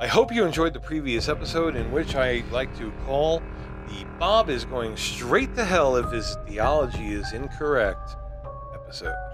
I hope you enjoyed the previous episode, in which I like to call the Bob is going straight to hell if his theology is incorrect episode.